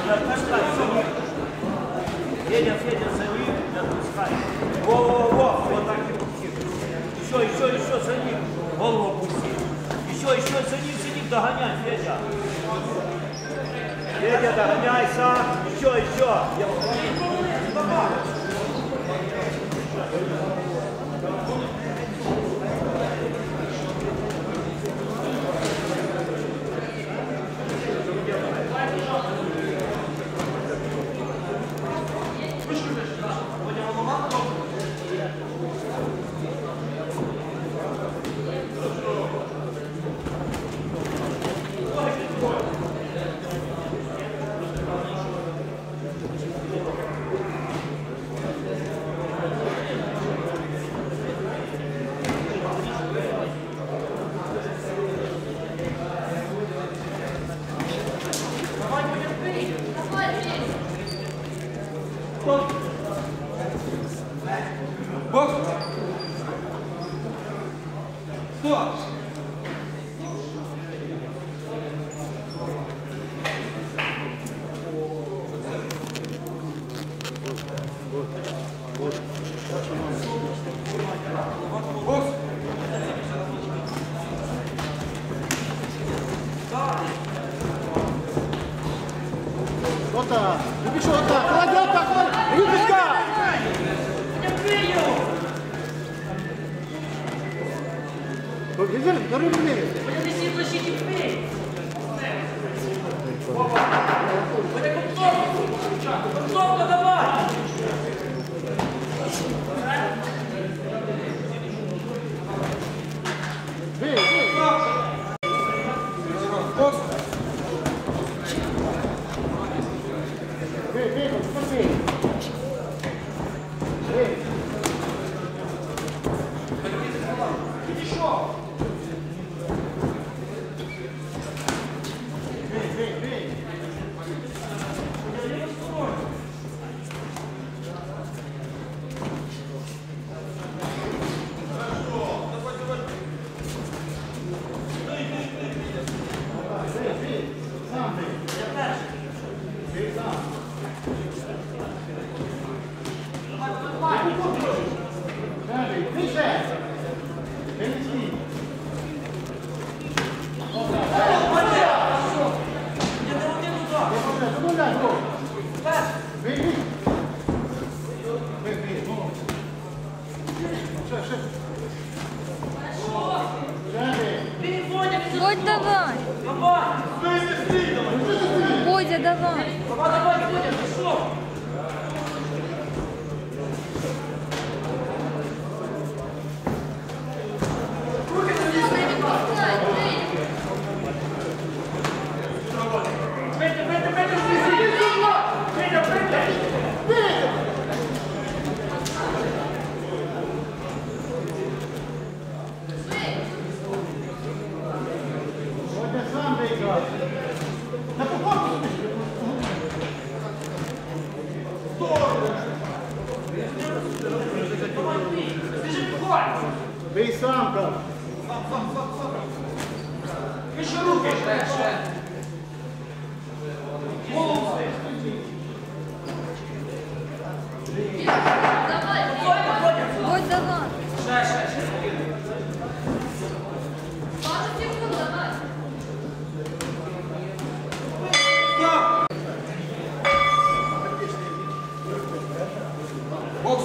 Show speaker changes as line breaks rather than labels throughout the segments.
Отпускай, Саник. Федя, Саник, отпускай. Во, вот так и пусти. Еще, Саник. Голову опусти. Еще, Саник, догоняй, Федя. Федя, догоняй сам. Еще.
Бокс! Стоп! Бокс!
Вот так. Любишь вот так. Кладет такой. Выпуска. Вверх, второй вверх.
Концовка давай!
Бей.
Бокс!
Бей, посмотри. Бей.
Бодь, давай. Бодя, давай.
Давай, Бодя, пошел.
Бей самка.
Еще руки. Голову.
Бодь, давай.
Бокс!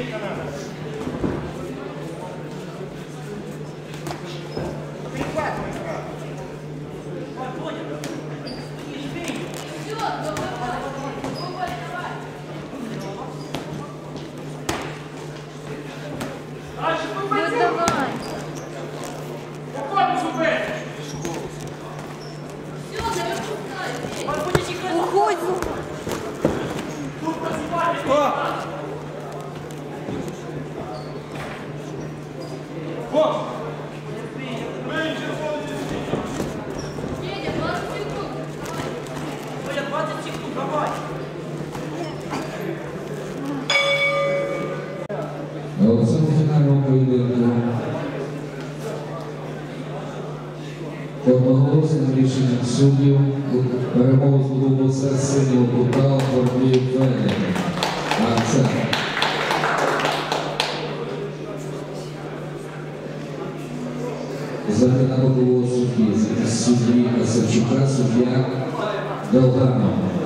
Дальше
Бодь,
вибий.
давай.
Уходь, зуби. Вон буде чекати.
Уходь, Зуб.
Тут працювати.
Стоп! Бокс!
Бодя, 20 секунд, давай.
У цьому фінальному поєдинку одноголосним рішенням суддів перемогу здобув серед синього кута Гордій Федір. Акцент. Заміна бокового судді Осадчука суддя Долганов.